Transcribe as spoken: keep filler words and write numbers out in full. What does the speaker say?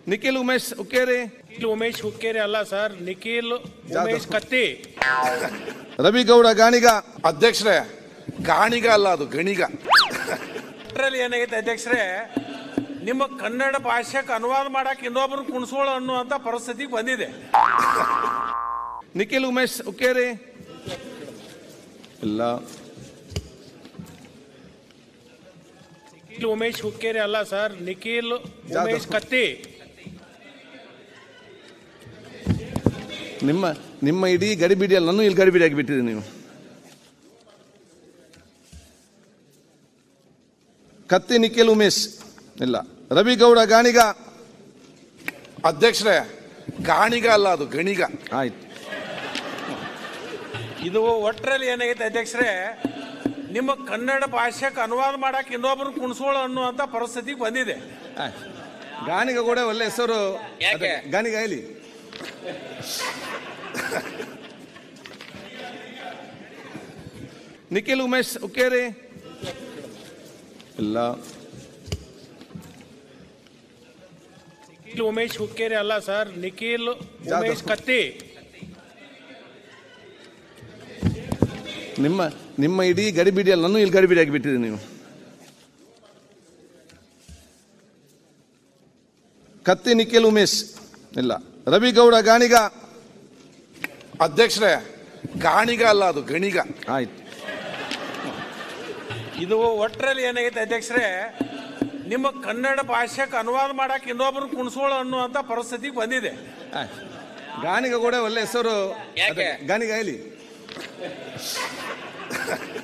ನಿಖಿಲ್ ಉಮೇಶ್ ಹುಕ್ಕೇರಿ. ಉಮೇಶ್ ಹುಕ್ಕೇರಿ ಅಲ್ಲ ಸರ್, ನಿಖಿಲ್ ಉಮೇಶ್ ಕತ್ತಿ. ರವಿಗೌಡ ಗಾಣಿಗ. ಅಧ್ಯಕ್ಷರೇ, ಗಾಣಿಗ ಅಲ್ಲ, ಅದು ಗಣಿಗ. ಅದ್ರಲ್ಲಿ ಏನಾಗೈತೆ ಅಧ್ಯಕ್ಷರೇ, ನಿಮ್ಮ ಕನ್ನಡ ಭಾಷೆಗೆ ಅನುವಾದ ಮಾಡಕ್ ಇನ್ನೊಬ್ರು ಕುಣಿಸೋಳು ಅನ್ನುವಂತ ಪರಿಸ್ಥಿತಿಗೆ ಬಂದಿದೆ. ನಿಖಿಲ್ ಉಮೇಶ್ ಹುಕ್ಕೇರಿ ಇಲ್ಲ. ನಿಖಿಲ್ ಉಮೇಶ್ ಹುಕ್ಕೇರಿ ಅಲ್ಲ ಸರ್, ನಿಖಿಲ್ ಉಮೇಶ್ ಕತ್ತಿ. ನಿಮ್ಮ ನಿಮ್ಮ ಇಡೀ ಗಡಿಬಿಡಿಯಲ್ಲಿ ನಾನು ಇಲ್ಲಿ ಗಡಿಬಿಡಿ ಆಗಿಬಿಟ್ಟಿದೆ ನೀವು. ಕತ್ತಿ ನಿಖಿಲ್ ಉಮೇಶ್ ಇಲ್ಲ. ರವಿಗೌಡ ಗಾಣಿಗ. ಅಧ್ಯಕ್ಷರೇ, ಗಾಣಿಗ ಅಲ್ಲ, ಅದು ಗಣಿಗ. ಆಯ್ತು. ಇದು ಒಟ್ಟರಲ್ಲಿ ಏನಾಗೈತೆ ಅಧ್ಯಕ್ಷರೇ, ನಿಮ್ಮ ಕನ್ನಡ ಭಾಷೆಗೆ ಅನುವಾದ ಮಾಡಕ್ ಇನ್ನೊಬ್ರು ಕುಣಿಸೋಳು ಅನ್ನುವಂತ ಪರಿಸ್ಥಿತಿಗೆ ಬಂದಿದೆ. ಗಾಣಿಗ ಕೂಡ ಒಳ್ಳೆ ಹೆಸರು. ಗಾಣಿಗ ಹೇಳಿ. ನಿಖಿಲ್ ಉಮೇಶ್ ಹುಕ್ಕೇರಿ ಇಲ್ಲ. ನಿಖಿಲ್ ಉಮೇಶ್ ಹುಕ್ಕೇರಿ ಅಲ್ಲ ಸರ್, ನಿಖಿಲ್ ಉಮೇಶ್ ಕತ್ತಿ. ನಿಮ್ಮ ನಿಮ್ಮ ಇಡೀ ಗಡಿಬಿಡಿಯಲ್ಲಿ ನಾನು ಇಲ್ಲಿ ಗಡಿಬಿಡಿ ಆಗಿಬಿಟ್ಟಿದೆ ನೀವು. ಕತ್ತಿ ನಿಖಿಲ್ ಉಮೇಶ್ ಇಲ್ಲ. ರವಿಗೌಡ ಗಾಣಿಗ. ಅಧ್ಯಕ್ಷರೇ, ಗಾಣಿಗ ಅಲ್ಲ, ಅದು ಗಣಿಗ. ಆಯ್ತು. ಇದು ಒಟ್ಟರಲ್ಲಿ ಏನಾಗೈತೆ ಅಧ್ಯಕ್ಷರೇ, ನಿಮ್ಮ ಕನ್ನಡ ಭಾಷೆಗೆ ಅನುವಾದ ಮಾಡಕ್ ಇನ್ನೊಬ್ರು ಕುಣಿಸೋಳು ಅನ್ನುವಂತ ಪರಿಸ್ಥಿತಿಗೆ ಬಂದಿದೆ. ಗಾಣಿಗ ಕೂಡ ಒಳ್ಳೆ ಹೆಸರು. ಗಾಣಿಗ ಹೇಳಿ.